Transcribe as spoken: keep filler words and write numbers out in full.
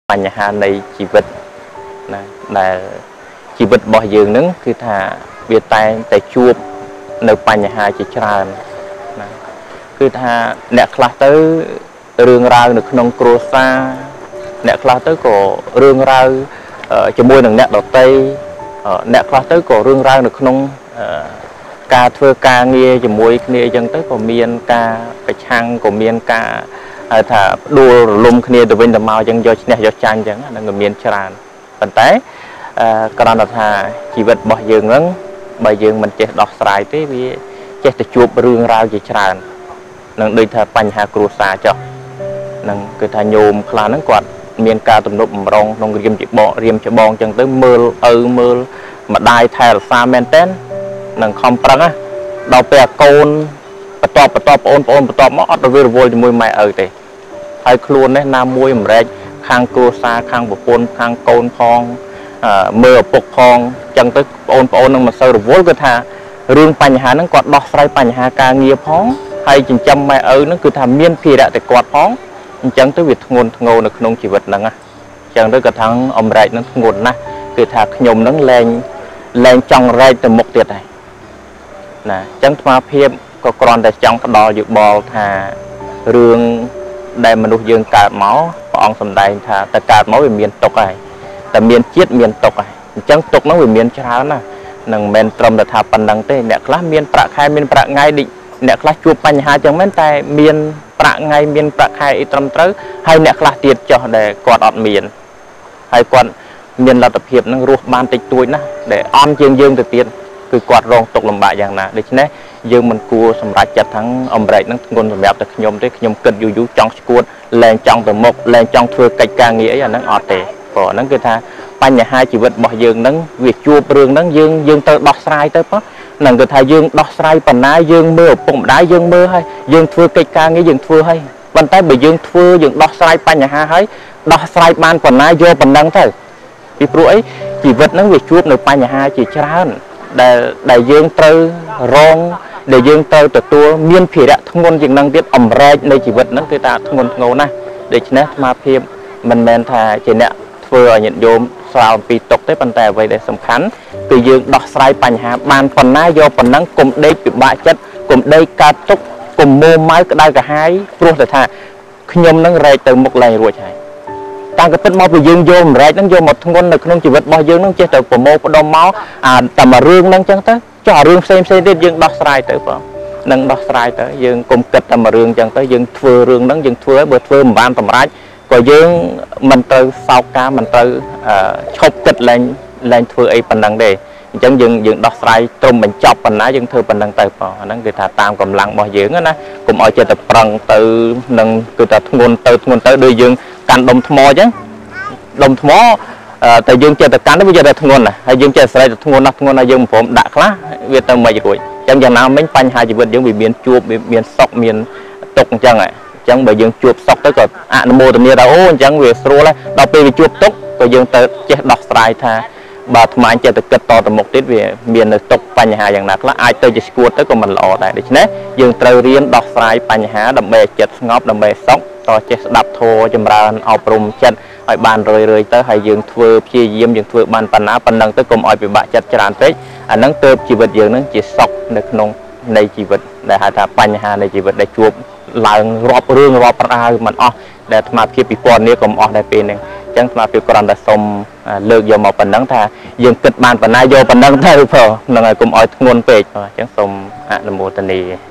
បញ្ហានៃជីវិតណាដែលជីវិតរបស់យើងនឹងគឺថាវាតែងតែជួបនៅបញ្ហាជាច្រើនណាគឺថាអ្នកខ្លះទៅរឿងរ៉ាវនៅក្នុងគ្រួសារអ្នកខ្លះទៅក៏រឿងរ៉ាវជាមួយនឹងអ្នកដទៃអ្នកខ្លះទៅក៏រឿងរ៉ាវនៅក្នុងការធ្វើការងារជាមួយគ្នាអញ្ចឹងទៅក៏មានការប្រឆាំងក៏មានការហៅថាដួលរលំគ្នាទៅវិញទៅមកអញ្ចឹងយកឈ្នះយកចាញ់អញ្ចឹងហ្នឹងក៏មានច្រើនប៉ុន្តែគ្រាន់តែថាជីវិតរបស់យើងហ្នឹងបើយើងមិនចេះដោះស្រាយទេវាចេះតែជួបរឿងរ៉ាវជាច្រើននឹងដូចថាបញ្ហាគ្រួសារចុះនឹងគឺថាញោមខ្លះហ្នឹងគាត់មានការទំនុកបំរុងក្នុងរៀមច្បងរៀមច្បងអញ្ចឹងទៅមើលឪមើលម្ដាយថែរក្សាមែនតើនឹងខំប្រឹងណាដល់ពេលកូនបន្ទាប់បន្ទាប់បងប្អូនបន្ទាប់មកអត់ទៅវារវល់ជាមួយម៉ែឪទេហើយខ្លួននេះណាមួយអំរែកខាងគ្រួសារខាងប្រពន្ធខាងកូនផងមើលឪពុកផងអញ្ចឹងទៅបងប្អូននឹងមិនសូវរវល់គឺថារឿងបញ្ហាហ្នឹងគាត់ដោះស្រាយបញ្ហាការងារផងហើយចិញ្ចឹមម៉ែឪហ្នឹងគឺថាមានភារៈតែគាត់ផងអញ្ចឹងទៅវាធ្ងន់ធ្ងរនៅក្នុងជីវិតហ្នឹងណាអញ្ចឹងទៅក៏ថាអំរែកហ្នឹងធ្ងន់ណាស់គឺថាខ្ញុំហ្នឹងលែងលែងចង់រែកទៅមុខទៀតហើយណាអញ្ចឹងស្មារភាពក៏គ្រាន់តែចង់ផ្ដល់យោបល់ថារឿងដែលមនុស្សយើងកើតមកព្រះអង្គសម្ដែងថាតែកើតមកវាមានទុក្ខហើយតែមានជាតិមានទុក្ខហើយអញ្ចឹងទុក្ខហ្នឹងវាមានច្រើនណានឹងមិនត្រឹមតែថាប៉ុណ្្នឹងទេអ្នកខ្លះមានប្រាក់ខែមានប្រាក់ថ្ងៃដូចអ្នកខ្លះជួបបញ្ហាចឹងមែនតែមានប្រាក់ថ្ងៃមានប្រាក់ខែអីត្រឹមត្រូវហើយអ្នកខ្លះទៀតចោះដែលគាត់អត់មានហើយគាត់មានលទ្ធភាពនឹងរស់បានតិចតួចណាដែលអន់ជាងយើងទៅទៀតគឺគាត់រងទុក្ខលំបាកយ៉ាងណាដូច្នេះយើងមិនគួរសម្រេចចិត្តថាអំរែកនឹងធ្ងន់សម្រាប់តែខ្ញុំទេខ្ញុំគិតយូរយូរចង់ស្គួតលែងចង់ទៅមុខលែងចង់ធ្វើកិច្ចការងារអីអាហ្នឹងអត់ទេព្រោះហ្នឹងគឺថាបញ្ហាជីវិតរបស់យើងហ្នឹងវាជួបរឿងហ្នឹងយើងយើងទៅដោះស្រាយទៅប៉ុហ្នឹងគឺថាយើងដោះស្រាយបណ្ណាយើងមើលឪពុកម្ដាយយើងមើលហើយយើងធ្វើកិច្ចការងារយើងធ្វើហើយប៉ុន្តែបើយើងធ្វើយើងដោះស្រាយបញ្ហាហើយដោះស្រាយបានបណ្ណាយកប៉ុណ្ណឹងទៅពីព្រោះអីជីវិតហ្នឹងវាជួបនៅបញ្ហាជាច្រើនដែលដែលយើងត្រូវរងដែលយើងត្រូវទទួលមានភារៈធ្ងន់ជាងនឹងទៀតអំរែកនៃជីវិតហ្នឹងគឺថាធ្ងន់ធ្ងរណាស់ដូច្នេះស្មារតីមិនមែនថាជាអ្នកធ្វើឲ្យញាតិញោមស្រាវអំពីទុកទេប៉ុន្តែអ្វីដែលសំខាន់គឺយើងដោះស្រាយបញ្ហាបានប៉ុណ្ណាយកប៉ុណ្ណឹងកុំដេកពិបាកចិត្តកុំដេកកើតទុកកុំមួម៉ៅក្តៅក្រហាយព្រោះតែថាខ្ញុំនឹងរែកទៅមុខលែងរួចហើយតាំងពីពិតមកពីយើងយកម្រែកហ្នឹងយកមកធ្ងន់នៅក្នុងជីវិតរបស់យើងហ្នឹងចេះតែប្រមូលផ្ដុំមកអាតែមួយរឿងហ្នឹងចឹងទៅចុះអារឿងផ្សេងផ្សេងទៀតយើងដោះស្រាយទៅបងនឹងដោះស្រាយទៅយើងកុំគិតតែមួយរឿងចឹងទៅយើងធ្វើរឿងហ្នឹងយើងធ្វើឲ្យបើធ្វើមិនបានសម្រេចក៏យើងមិនត្រូវសោកការមិនត្រូវឈប់គិតលែងលែងធ្វើអីប៉ុណ្ណឹងទេអញ្ចឹងយើងយើងដោះស្រាយត្រឹមបញ្ចប់ប៉ុណ្ណាយើងធ្វើប៉ុណ្ណឹងទៅបងអាហ្នឹងគឺថាតាមកម្លាំងរបស់យើងណាកុំឲ្យចិត្តតែប្រឹងទៅនឹងគឺថាធ្ងន់ទៅធ្ងន់ទៅដូចយើងកាន់ដុំថ្មអញ្ចឹងដុំថ្មតែយើងចេះតែកាន់ទៅវាចេះតែធ្ងន់ណាហើយយើងចេះស្រែកទៅធ្ងន់ណាស់ធ្ងន់ណាស់យើងមិនព្រមដាក់ខ្លះវាទៅមិនរួចអញ្ចឹងយ៉ាងណាមិញបញ្ហាជីវិតយើងវាមានជួបមានសុខមានទុក្ខអញ្ចឹងហ៎អញ្ចឹងបើយើងជួបសុខទៅក៏អនុមោទនាថាអូអញ្ចឹងវាស្រួលហើយដល់ពេលវាជួបទុក្ខក៏យើងទៅចេះដោះស្រាយថាបើអាត្មាចេះតែគិតតទៅមុខទៀតវាមាននៅទុក្ខបញ្ហាយ៉ាងណាខ្លះអាចទៅជាស្គួតទៅក៏មិនល្អដែរដូច្នេះយើងត្រូវរៀនដោះស្រាយបញ្ហាដើម្បីឲ្យចិត្តស្ងប់ដើម្បីសុខតចេះស្ដាប់ធម៌ចម្រើនអប់រំចិត្តឲ្យបានរឿយរឿយទៅហើយយើងធ្វើព្យាយាមយើងធ្វើបានប៉ុណ្ណាប៉ុណ្ណឹងទៅកុំឲ្យពិបាកចិត្តច្រើនពេកអាហ្នឹងទៅជីវិតយើងនឹងជាសុខនៅក្នុងនៃជីវិតដែលហៅថាបញ្ហានៃជីវិតដែលជួបឡើងរាប់រឿងរាប់រ៉ាវមិនអស់ដែលអាត្មាភាពពិពណ៌នាកុំអស់ដែរពេលហ្នឹងអញ្ចឹងអាត្មាភាពគ្រាន់តែសុំលើកយកមកប៉ុណ្ណឹងថាយើងគិតបានប៉ុណ្ណាយកប៉ុណ្ណឹងទៅព្រោះហ្នឹងហើយកុំឲ្យធ្ងន់ពេកអញ្ចឹងសូមអនុមោទនា